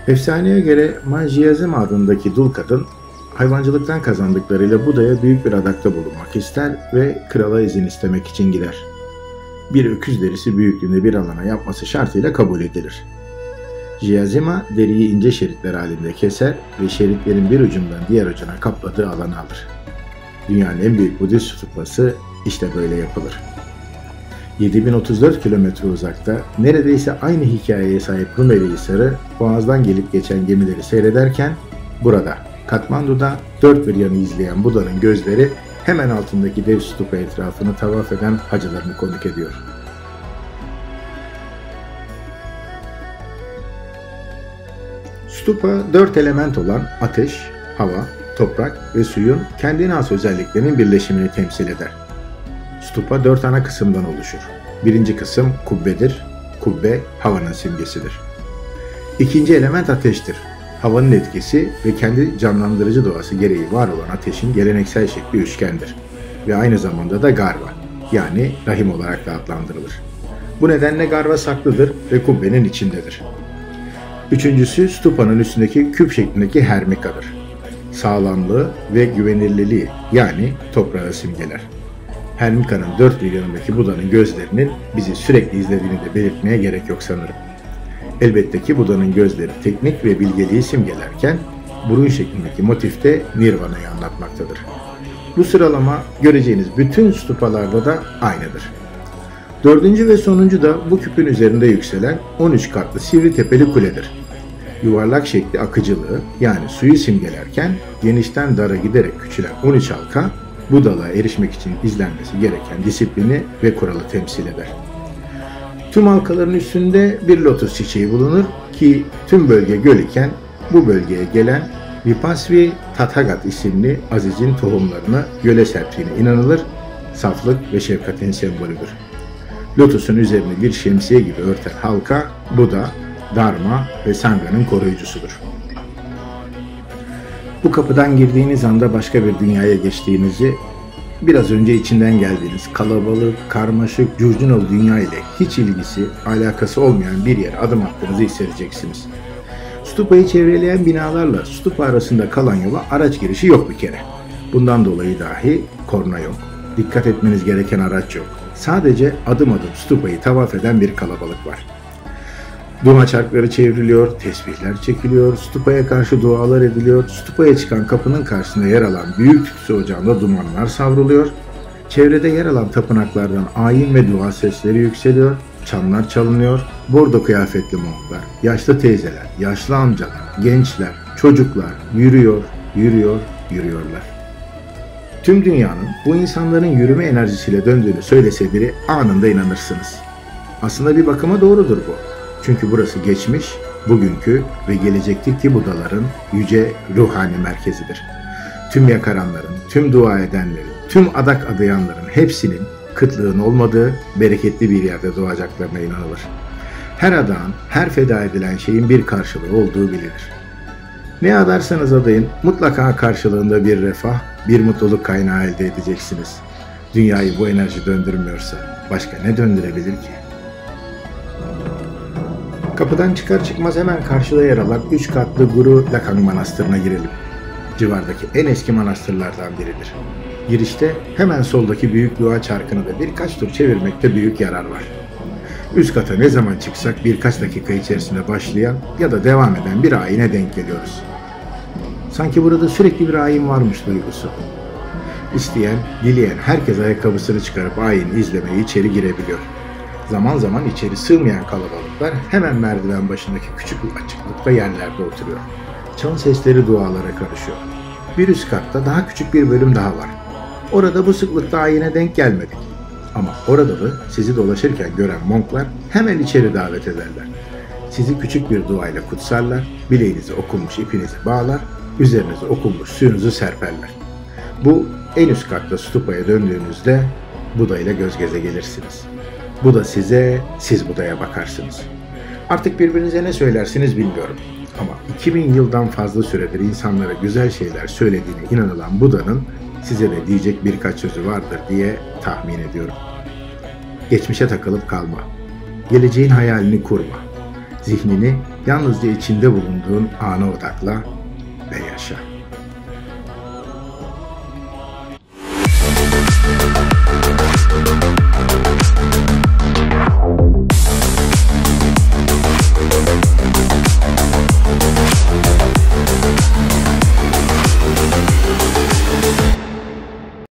Efsaneye göre Manjiyazım adındaki dul kadın hayvancılıktan kazandıklarıyla Buda'ya büyük bir adakta bulunmak ister ve krala izin istemek için gider. Bir öküz derisi büyüklüğünde bir alana yapması şartıyla kabul edilir. Jiyazima deriyi ince şeritler halinde keser ve şeritlerin bir ucundan diğer ucuna kapladığı alanı alır. Dünyanın en büyük Budist stupası işte böyle yapılır. 7034 kilometre uzakta neredeyse aynı hikayeye sahip Rumeli Hisarı boğazdan gelip geçen gemileri seyrederken burada Katmandu'da dört bir yanı izleyen Buda'nın gözleri hemen altındaki dev stupa etrafını tavaf eden hacılarını konuk ediyor. Stupa dört element olan ateş, hava, toprak ve suyun kendine has özelliklerinin birleşimini temsil eder. Stupa dört ana kısımdan oluşur. Birinci kısım kubbedir. Kubbe havanın simgesidir. İkinci element ateştir. Havanın etkisi ve kendi canlandırıcı doğası gereği var olan ateşin geleneksel şekli üçgendir. Ve aynı zamanda da garva, yani rahim olarak da adlandırılır. Bu nedenle garva saklıdır ve kubbenin içindedir. Üçüncüsü stupanın üstündeki küp şeklindeki hermikadır. Sağlamlığı ve güvenilirliği, yani toprağı simgeler. Hermika'nın dört bir yanındaki Buda'nın gözlerinin bizi sürekli izlediğini de belirtmeye gerek yok sanırım. Elbette ki Buda'nın gözleri teknik ve bilgeliği simgelerken burun şeklindeki motif de Nirvana'yı anlatmaktadır. Bu sıralama göreceğiniz bütün stupalarda da aynıdır. Dördüncü ve sonuncu da bu küpün üzerinde yükselen 13 katlı sivri tepeli kuledir. Yuvarlak şekli akıcılığı, yani suyu simgelerken genişten dara giderek küçülen 13 halka Budalığa erişmek için izlenmesi gereken disiplini ve kuralı temsil eder. Tüm halkaların üstünde bir lotus çiçeği bulunur ki tüm bölge göl iken bu bölgeye gelen Vipasvi Tathagat isimli azizin tohumlarını göle serptiğine inanılır, saflık ve şefkatin sembolüdür. Lotusun üzerini bir şemsiye gibi örten halka Buda, Dharma ve Sangha'nın koruyucusudur. Bu kapıdan girdiğiniz anda başka bir dünyaya geçtiğinizi, biraz önce içinden geldiğiniz kalabalık, karmaşık, curcunalı dünya ile hiç ilgisi, alakası olmayan bir yere adım attığınızı hissedeceksiniz. Stupayı çevreleyen binalarla stupa arasında kalan yola araç girişi yok bir kere. Bundan dolayı dahi korna yok. Dikkat etmeniz gereken araç yok. Sadece adım adım stupayı tavaf eden bir kalabalık var. Duma çarkları çevriliyor, tesbihler çekiliyor, stupaya karşı dualar ediliyor, stupaya çıkan kapının karşısında yer alan büyük tütsü ocağında dumanlar savruluyor, çevrede yer alan tapınaklardan ayin ve dua sesleri yükseliyor, çanlar çalınıyor, bordo kıyafetli monklar, yaşlı teyzeler, yaşlı amcalar, gençler, çocuklar yürüyorlar. Tüm dünyanın bu insanların yürüme enerjisiyle döndüğünü söylese biri anında inanırsınız. Aslında bir bakıma doğrudur bu. Çünkü burası geçmiş, bugünkü ve gelecekteki Budaların yüce ruhani merkezidir. Tüm yakaranların, tüm dua edenlerin, tüm adak adayanların hepsinin kıtlığın olmadığı, bereketli bir yerde doğacaklarına inanılır. Her adağın, her feda edilen şeyin bir karşılığı olduğu bilinir. Ne adarsanız adayın mutlaka karşılığında bir refah, bir mutluluk kaynağı elde edeceksiniz. Dünyayı bu enerji döndürmüyorsa başka ne döndürebilir ki? Kapıdan çıkar çıkmaz hemen karşıda yer alan 3 katlı Guru Lakang Manastırı'na girelim. Civardaki en eski manastırlardan biridir. Girişte hemen soldaki büyük dua çarkını da birkaç tur çevirmekte büyük yarar var. Üst kata ne zaman çıksak birkaç dakika içerisinde başlayan ya da devam eden bir ayine denk geliyoruz. Sanki burada sürekli bir ayin varmış duygusu. İsteyen, dileyen herkes ayakkabısını çıkarıp ayini izlemeye içeri girebiliyor. Zaman zaman içeri sığmayan kalabalıklar hemen merdiven başındaki küçük açıklıkta yerlerde oturuyor. Çan sesleri dualara karışıyor. Bir üst katta daha küçük bir bölüm daha var. Orada bu sıklıkta ayine denk gelmedik. Ama orada da sizi dolaşırken gören monklar hemen içeri davet ederler. Sizi küçük bir duayla kutsarlar, bileğinize okunmuş ipinizi bağlar, üzerinize okunmuş suyunuzu serperler. Bu en üst katta stupaya döndüğünüzde Buda ile göz göze gelirsiniz. Buda size, siz Buda'ya bakarsınız. Artık birbirinize ne söylersiniz bilmiyorum. Ama 2000 yıldan fazla süredir insanlara güzel şeyler söylediğine inanılan Buda'nın size de diyecek birkaç sözü vardır diye tahmin ediyorum. Geçmişe takılıp kalma. Geleceğin hayalini kurma. Zihnini yalnızca içinde bulunduğun ana odakla ve yaşa.